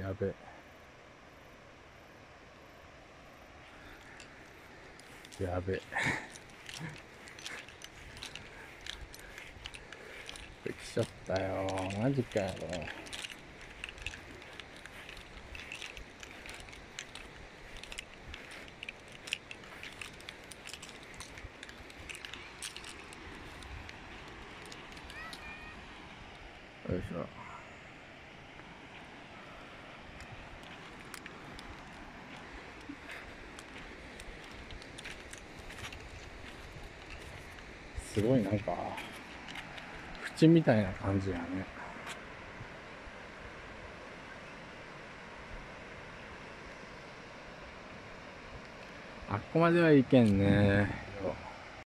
やべ。やべ。来ちゃったよ。マジかよ。よいしょ。すごいなんか縁みたいな感じやね。あっこまではいけんね。